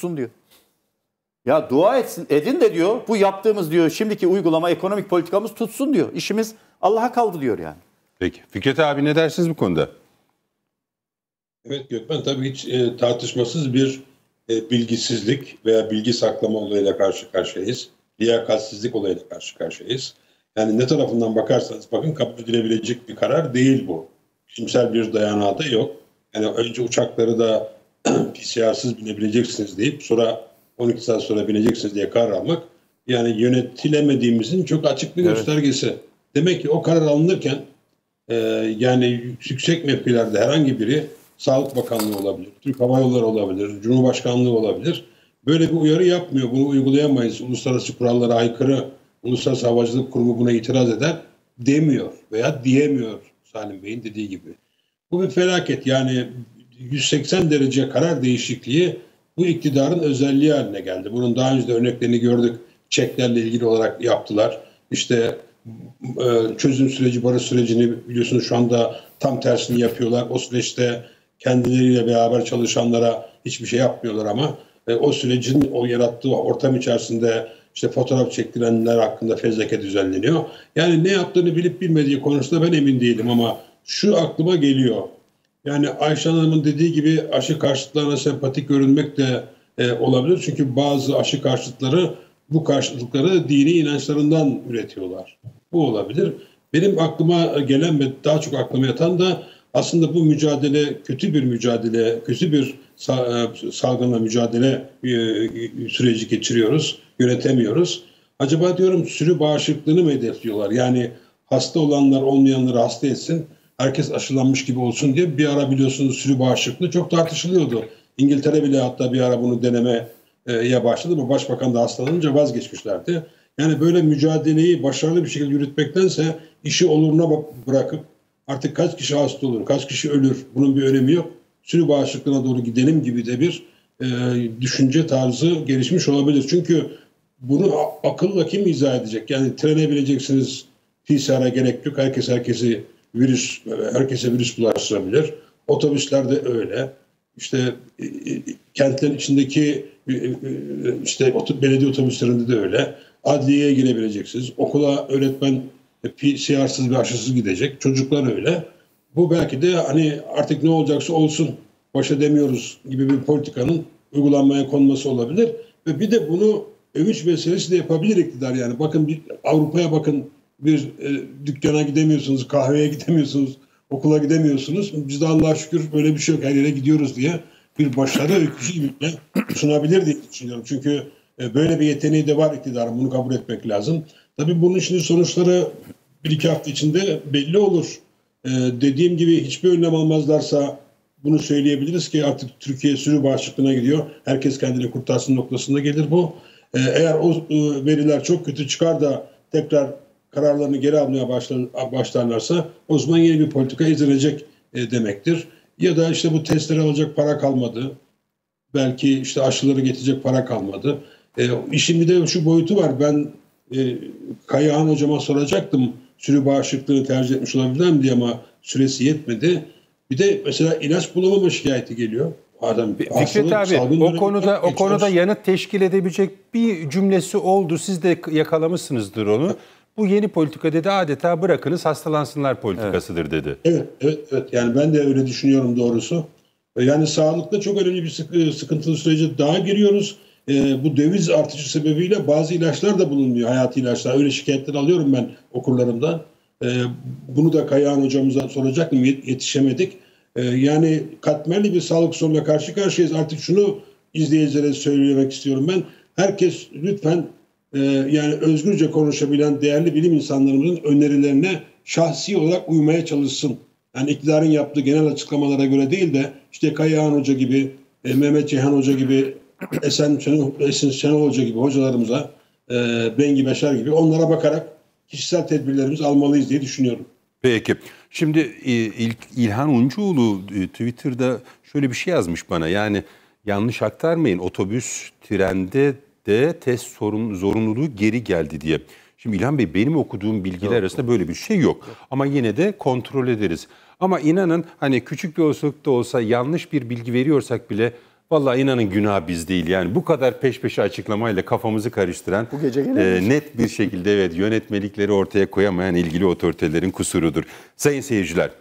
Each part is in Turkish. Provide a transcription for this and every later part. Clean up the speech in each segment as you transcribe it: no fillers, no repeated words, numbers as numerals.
tutsun diyor. Ya dua edin de diyor bu yaptığımız diyor şimdiki uygulama ekonomik politikamız tutsun diyor. İşimiz Allah'a kaldı diyor yani. Peki. Fikret abi ne dersiniz bu konuda? Evet Gökmen, tabii hiç tartışmasız bir bilgisizlik veya bilgi saklama olayıyla karşı karşıyayız. Liyakatsizlik olayıyla karşı karşıyayız. Yani ne tarafından bakarsanız bakın kabul edilebilecek bir karar değil bu. Bilimsel bir dayanağı da yok. Yani önce uçakları da PCR'sız binebileceksiniz deyip sonra 12 saat sonra bineceksiniz diye karar almak yani yönetilemediğimizin çok açık bir göstergesi. Demek ki o karar alınırken yani yüksek mevkilerde herhangi biri Sağlık Bakanlığı olabilir, Türk Hava Yolları olabilir, Cumhurbaşkanlığı olabilir. Böyle bir uyarı yapmıyor. Bunu uygulayamayız. Uluslararası kurallara aykırı, Uluslararası Havacılık Kurumu buna itiraz eder demiyor veya diyemiyor Salim Bey'in dediği gibi. Bu bir felaket. Yani 180 derece karar değişikliği bu iktidarın özelliği haline geldi. Bunun daha önce de örneklerini gördük. Çeklerle ilgili olarak yaptılar. İşte çözüm süreci, barış sürecini biliyorsunuz şu anda tam tersini yapıyorlar. O süreçte kendileriyle beraber çalışanlara hiçbir şey yapmıyorlar ama o sürecin o yarattığı ortam içerisinde işte fotoğraf çektirenler hakkında fezleke düzenleniyor. Yani ne yaptığını bilip bilmediği konusunda ben emin değilim ama şu aklıma geliyor. Yani Ayşe Hanım'ın dediği gibi aşı karşıtlarına sempatik görünmek de olabilir. Çünkü bazı aşı karşıtları bu karşıtlıkları dini inançlarından üretiyorlar. Bu olabilir. Benim aklıma gelen ve daha çok aklıma yatan da aslında bu mücadele kötü bir mücadele, kötü bir salgınla mücadele süreci geçiriyoruz, yönetemiyoruz. Acaba diyorum sürü bağışıklığını mı hedefliyorlar? Yani hasta olanlar olmayanları hasta etsin, herkes aşılanmış gibi olsun diye bir ara biliyorsunuz sürü bağışıklığı çok tartışılıyordu. İngiltere bile hatta bir ara bunu denemeye başladı ama başbakan da hastalanınca vazgeçmişlerdi. Yani böyle mücadeleyi başarılı bir şekilde yürütmektense işi oluruna bırakıp artık kaç kişi hasta olur, kaç kişi ölür bunun bir önemi yok. Sürü bağışıklığına doğru gidelim gibi de bir düşünce tarzı gelişmiş olabilir. Çünkü bunu akılla kim izah edecek? Yani trene bineceksiniz, PCR'a gerek yok. Herkese virüs bulaştırabilir. Otobüslerde öyle. İşte kentlerin içindeki işte belediye otobüslerinde de öyle. Adliyeye girebileceksiniz. Okula öğretmen PCR'sız ve aşısız gidecek. Çocuklar öyle. Bu belki de hani artık ne olacaksa olsun baş edemiyoruz gibi bir politikanın uygulanmaya konması olabilir. Ve bir de bunu övünç meselesi de yapabilir iktidar yani. Bakın Avrupa'ya bakın bir dükkana gidemiyorsunuz, kahveye gidemiyorsunuz, okula gidemiyorsunuz. Biz de Allah'a şükür böyle bir şey yok. Her yere gidiyoruz diye bir başarı öyküsü gibi sunabilir diye düşünüyorum. Çünkü böyle bir yeteneği de var iktidarın. Bunu kabul etmek lazım. Tabii bunun şimdi sonuçları 1-2 hafta içinde belli olur. Dediğim gibi hiçbir önlem almazlarsa bunu söyleyebiliriz ki artık Türkiye sürü bağışıklığına gidiyor. Herkes kendini kurtarsın noktasında gelir bu. Eğer o veriler çok kötü çıkar da tekrar kararlarını geri almaya başlarlarsa o zaman yeni bir politika izlenecek demektir. Ya da işte bu testleri alacak para kalmadı. Belki işte aşıları getirecek para kalmadı. İşin bir de şu boyutu var. Ben Kayahan hocama soracaktım. Sürü bağışıklığını tercih etmiş olabilir mi diye ama süresi yetmedi. Bir de mesela ilaç bulamama şikayeti geliyor. Fikret abi o konuda yanıt teşkil edebilecek bir cümlesi oldu. Siz de yakalamışsınızdır onu. Bu yeni politika dedi adeta bırakınız hastalansınlar politikasıdır dedi. Evet. Yani ben de öyle düşünüyorum doğrusu. Yani sağlıkta çok önemli bir sıkıntılı sürece daha giriyoruz. Bu döviz artışı sebebiyle bazı ilaçlar da bulunmuyor, hayati ilaçlar. Öyle şikayetler alıyorum ben okurlarımdan. Bunu da Kayahan hocamıza soracaktım, yetişemedik. Yani katmerli bir sağlık sorununa karşı karşıyayız. Artık şunu izleyicilere söylemek istiyorum ben. Herkes lütfen yani özgürce konuşabilen değerli bilim insanlarımızın önerilerine şahsi olarak uymaya çalışsın. Yani iktidarın yaptığı genel açıklamalara göre değil de işte Kayahan Hoca gibi, Mehmet Ceyhan Hoca gibi, Esen Şenol Hoca gibi hocalarımıza, Bengi Beşer gibi onlara bakarak kişisel tedbirlerimizi almalıyız diye düşünüyorum. Peki. Şimdi İlhan Uncuoğlu Twitter'da şöyle bir şey yazmış bana. Yani yanlış aktarmayın, otobüs, trende de test zorunluluğu geri geldi diye. Şimdi İlhan Bey benim okuduğum bilgiler arasında böyle bir şey yok. Ama yine de kontrol ederiz. Ama inanın hani küçük bir olasılık da olsa yanlış bir bilgi veriyorsak bile Vallahi inanın günah biz değil. Yani bu kadar peş peşe açıklamayla kafamızı karıştıran, Bu gece gelebilir. net bir şekilde evet yönetmelikleri ortaya koyamayan ilgili otoritelerin kusurudur. Sayın seyirciler,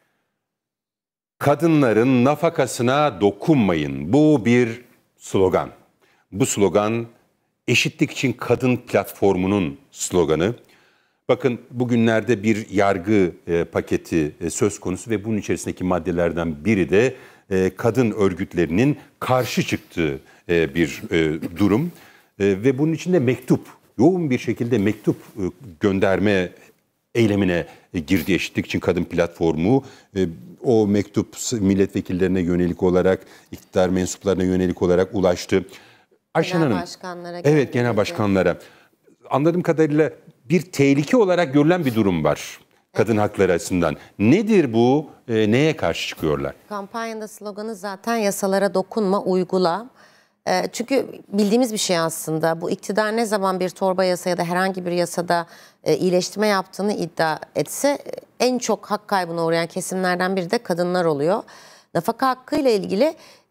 kadınların nafakasına dokunmayın. Bu bir slogan. Bu slogan Eşitlik için Kadın Platformu'nun sloganı. Bakın bugünlerde bir yargı paketi söz konusu ve bunun içerisindeki maddelerden biri de kadın örgütlerinin karşı çıktığı bir durum. Ve bunun içinde mektup, yoğun bir şekilde mektup gönderme eylemine girdi Eşitlik için Kadın Platformu. O mektup milletvekillerine yönelik olarak, iktidar mensuplarına yönelik olarak ulaştı. Ayşen Hanım, başkanlara evet genel başkanlara. Anladığım kadarıyla bir tehlike olarak görülen bir durum var kadın hakları açısından. Nedir bu? Neye karşı çıkıyorlar? Kampanyada sloganı zaten yasalara dokunma, uygula. Çünkü bildiğimiz bir şey aslında. Bu iktidar ne zaman bir torba yasa ya da herhangi bir yasada iyileştirme yaptığını iddia etse en çok hak kaybına uğrayan kesimlerden biri de kadınlar oluyor. Nafaka hakkı ile ilgili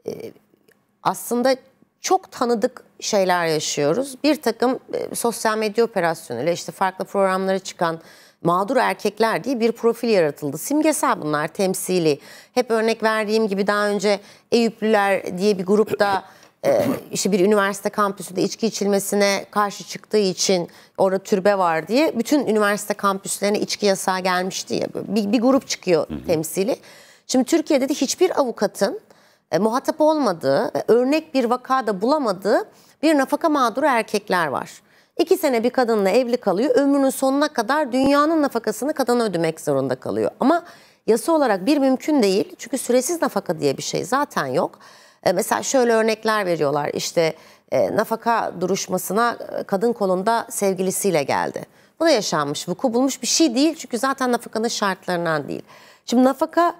aslında çok tanıdık şeyler yaşıyoruz. Bir takım sosyal medya operasyonuyla işte farklı programlara çıkan mağdur erkekler diye bir profil yaratıldı. Simgesel bunlar, temsili. Hep örnek verdiğim gibi daha önce Eyüplüler diye bir grupta işte bir üniversite kampüsünde içki içilmesine karşı çıktığı için orada türbe var diye bütün üniversite kampüslerine içki yasağı gelmişti ya. Bir grup çıkıyor temsili. Şimdi Türkiye'de de hiçbir avukatın muhatap olmadığı, örnek bir vakada bulamadığı bir nafaka mağduru erkekler var. 2 sene bir kadınla evli kalıyor, ömrünün sonuna kadar dünyanın nafakasını kadına ödemek zorunda kalıyor. Ama yasa olarak bir mümkün değil çünkü süresiz nafaka diye bir şey zaten yok. Mesela şöyle örnekler veriyorlar işte nafaka duruşmasına kadın kolunda sevgilisiyle geldi. Bu da yaşanmış, vuku bulmuş bir şey değil çünkü zaten nafakanın şartlarından değil. Şimdi nafaka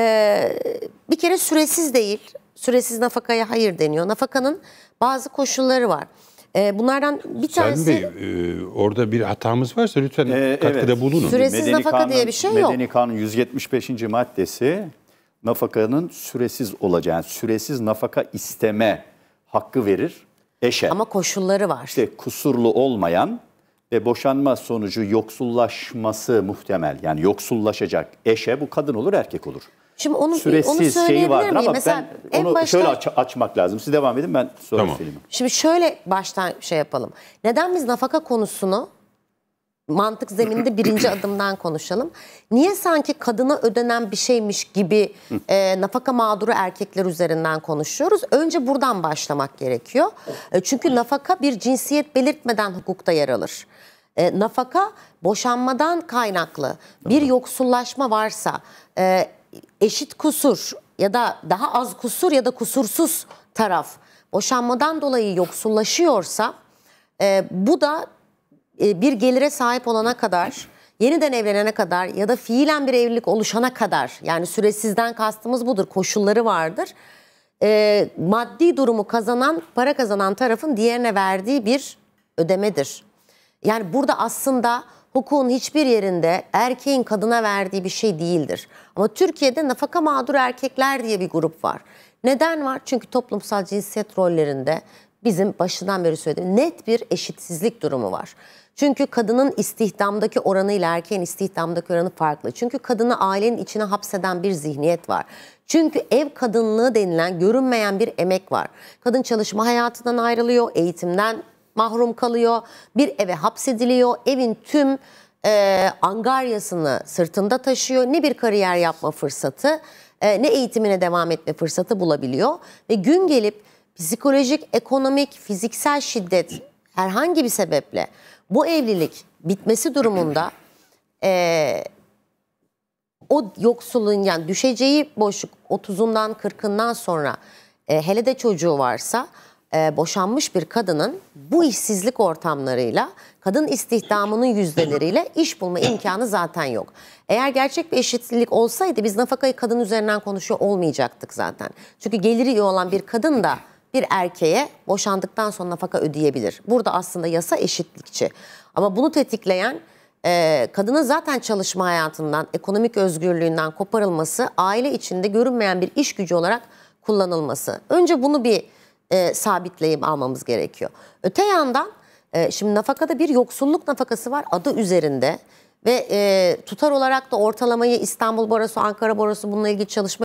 bir kere süresiz değil, süresiz nafakaya hayır deniyor. Nafakanın bazı koşulları var. Bunlardan bir tanesi... Sayın Bey, orada bir hatamız varsa lütfen katkıda evet. bulunun. Süresiz nafaka diye bir şey yok. Medeni Kanun 175. maddesi nafakanın süresiz olacağı, yani süresiz nafaka isteme hakkı verir eşe. Ama koşulları var. İşte kusurlu olmayan ve boşanma sonucu yoksullaşması muhtemel, yani yoksullaşacak eşe, bu kadın olur erkek olur. Şimdi onu Süresiz şeyi vardır ama mesela ben onu şöyle açmak lazım. Siz devam edin, ben sonra Tamam. söyleyeyim. Şimdi şöyle baştan şey yapalım. Neden biz nafaka konusunu mantık zemininde birinci adımdan konuşalım? Niye sanki kadına ödenen bir şeymiş gibi nafaka mağduru erkekler üzerinden konuşuyoruz? Önce buradan başlamak gerekiyor. Çünkü nafaka bir cinsiyet belirtmeden hukukta yer alır. Nafaka boşanmadan kaynaklı bir yoksullaşma varsa, eşit kusur ya da daha az kusur ya da kusursuz taraf boşanmadan dolayı yoksullaşıyorsa bu da bir gelire sahip olana kadar, yeniden evlenene kadar ya da fiilen bir evlilik oluşana kadar, yani süresizden kastımız budur, koşulları vardır. Maddi durumu kazanan, para kazanan tarafın diğerine verdiği bir ödemedir. Yani burada aslında hukukun hiçbir yerinde erkeğin kadına verdiği bir şey değildir. Ama Türkiye'de nafaka mağdur erkekler diye bir grup var. Neden var? Çünkü toplumsal cinsiyet rollerinde bizim başından beri söylediğim net bir eşitsizlik durumu var. Çünkü kadının istihdamdaki oranıyla erkeğin istihdamdaki oranı farklı. Çünkü kadını ailenin içine hapseden bir zihniyet var. Çünkü ev kadınlığı denilen görünmeyen bir emek var. Kadın çalışma hayatından ayrılıyor, eğitimden mahrum kalıyor, bir eve hapsediliyor, evin tüm angaryasını sırtında taşıyor. Ne bir kariyer yapma fırsatı, ne eğitimine devam etme fırsatı bulabiliyor. Ve gün gelip psikolojik, ekonomik, fiziksel şiddet herhangi bir sebeple bu evlilik bitmesi durumunda o yoksulluğun, yani düşeceği boşluk 30'undan 40'ından sonra hele de çocuğu varsa boşanmış bir kadının bu işsizlik ortamlarıyla, kadın istihdamının yüzdeleriyle iş bulma imkanı zaten yok. Eğer gerçek bir eşitlik olsaydı biz nafakayı kadın üzerinden konuşuyor olmayacaktık zaten. Çünkü geliri iyi olan bir kadın da bir erkeğe boşandıktan sonra nafaka ödeyebilir. Burada aslında yasa eşitlikçi. Ama bunu tetikleyen kadının zaten çalışma hayatından, ekonomik özgürlüğünden koparılması, aile içinde görünmeyen bir iş gücü olarak kullanılması. Önce bunu bir sabitleyip almamız gerekiyor. Öte yandan şimdi nafakada bir yoksulluk nafakası var adı üzerinde ve tutar olarak da ortalamayı İstanbul Barosu, Ankara Barosu bununla ilgili çalışma